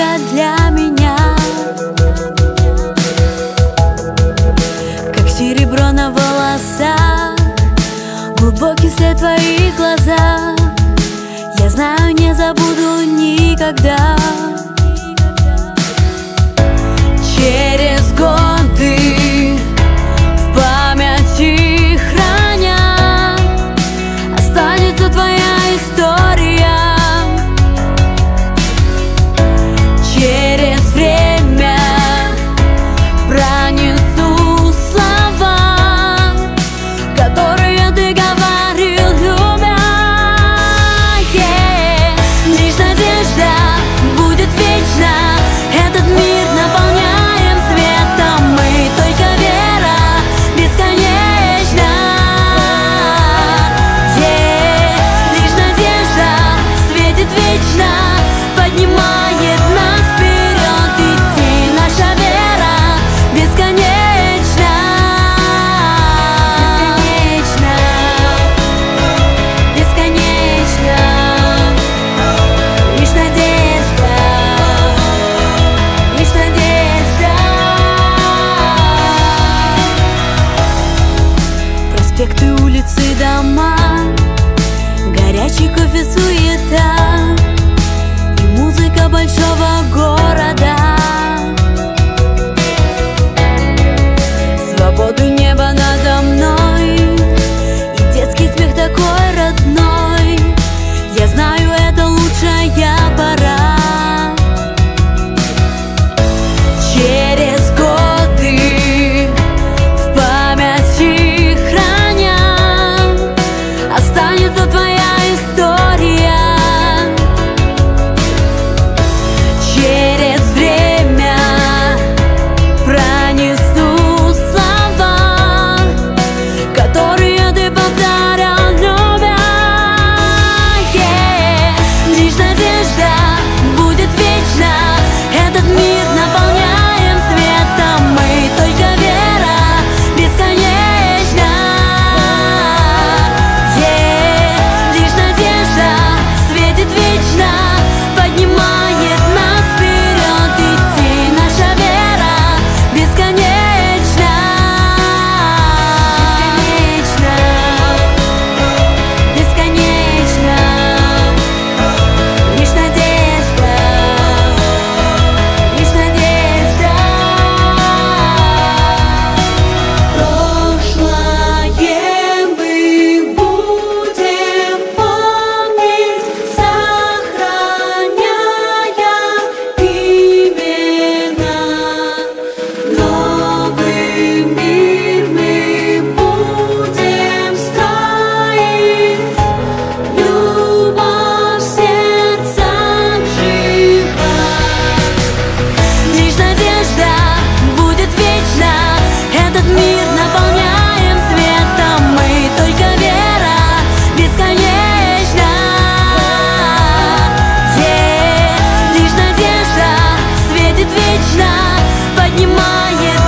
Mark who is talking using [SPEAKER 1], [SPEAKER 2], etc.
[SPEAKER 1] для меня, как серебро на волосах, глубокий след твоих глаза. Я знаю, не забуду никогда. Через годы в памяти храня останется твоя история. Через время пронесу слова, которые ты говорил, любя. Лишь надежда будет вечна. Этот мир наполняем светом мы, только вера бесконечна. Лишь надежда светит вечно, поднимает нас вперед идти. Наша вера бесконечна, бесконечна, бесконечна. Лишь надежда, лишь надежда. Проспекты, улицы, дома, горячий кофе, суета и музыка большого города. Свободу неба надо мной и детский смех такой родной. Я знаю, это лучшая пора. Через годы в памяти храня останется твоя история. Через время пронесу слова, которые ты повторял, любя. Лишь надежда будет вечна. Этот мир наполняем светом мы, только вера бесконечна. Лишь надежда светит вечно, поднимает нас вперед идти. Наша вера бесконечна, бесконечна, бесконечна. Лишь надежда, лишь надежда. Прошлое мы будем помнить, сохраняя имена. Новый мир мы будем строить, любовь в сердцах жива. Лишь надежда будет вечна. Этот мир наполняем светом мы, только вера бесконечна. Лишь надежда светит вечно, поднимает